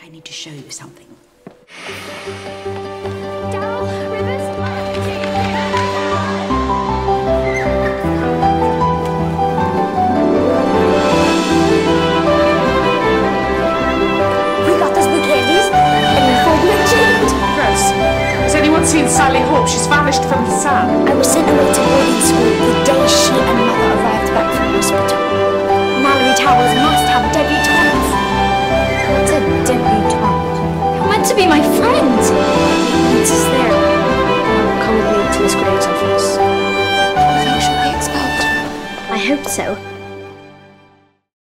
I need to show you something. Daryl, Rivers, we got those bouquets and we thought we achieved. Rose, has anyone seen Sally Hope? She's vanished from the sun. I was sent away to boarding school the day she and Mother arrived back from hospital. Malory Towers must have debutantes. What's a debutante? You're meant to be my friend. It's just there. Come with me to Miss Gray's office. I think she'll be expelled. I hope so.